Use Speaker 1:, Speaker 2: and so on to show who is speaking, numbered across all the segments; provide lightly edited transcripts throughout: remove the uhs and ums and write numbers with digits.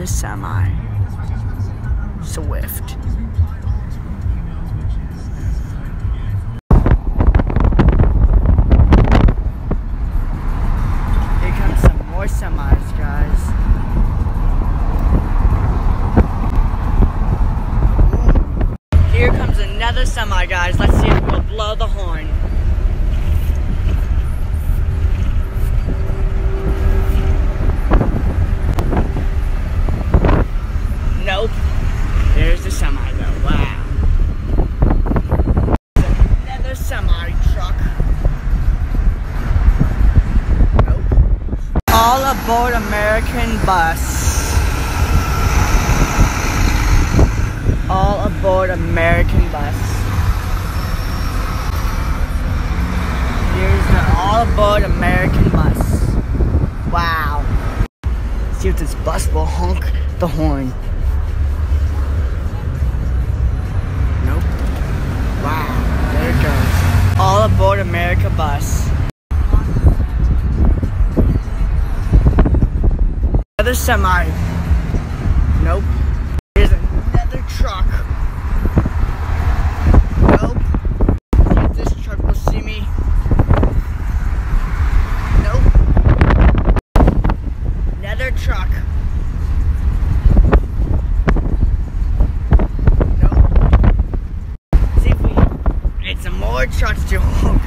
Speaker 1: another semi. Swift. Here comes some more semis, guys. Here comes another semi, guys. Let's see if we'll blow the horn. Nope. There's the semi though. Wow. Another semi truck. Nope. All aboard American bus. All aboard American bus. Here's the all aboard American bus. Wow. See if this bus will honk the horn. Nope. Wow. There it goes. All aboard America bus. Another semi. Nope. Here's another truck. Nope. See if this truck will see me. Nope. Another truck. Nope. See if we get some more trucks to honk.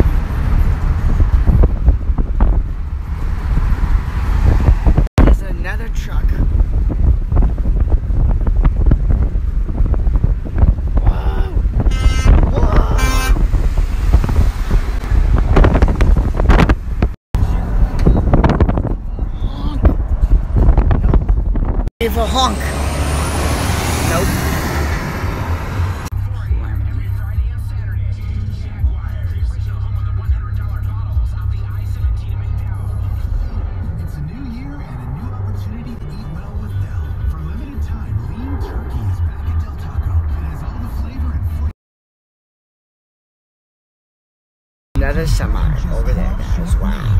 Speaker 1: There's another truck. Give a honk. Nope.
Speaker 2: It's a new year and a new opportunity to eat well with Del. For a limited time, lean turkey is back at Del Taco. It has all the flavor and flavor.
Speaker 1: Another semi over there, guys. Wow.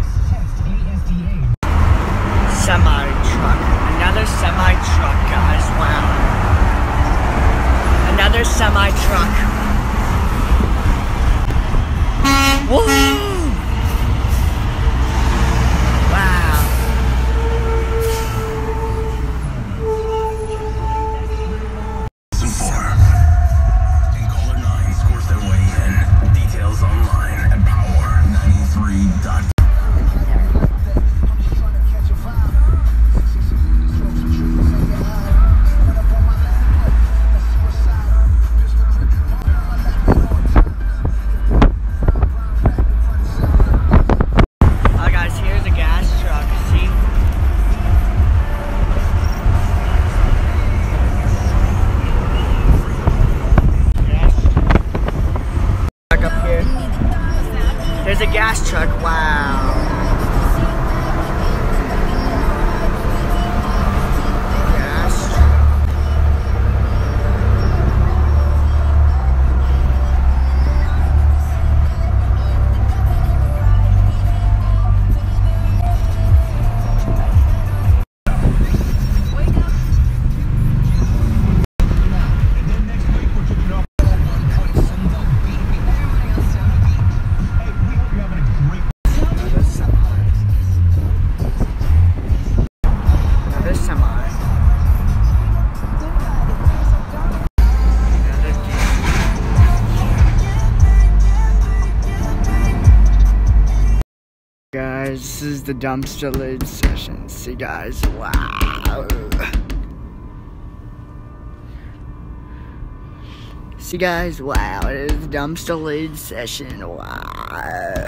Speaker 1: Semi truck. Another semi truck, guys. Wow. Another semi truck. Woo! Wow.
Speaker 2: Season 4. And Caller 9 scores their way in. Details online at power93.com.
Speaker 1: There's a gas truck, wow. Gas truck. Guys, this is the dumpster lid session. See, guys, wow. See, guys, wow, it is the dumpster lid session. Wow.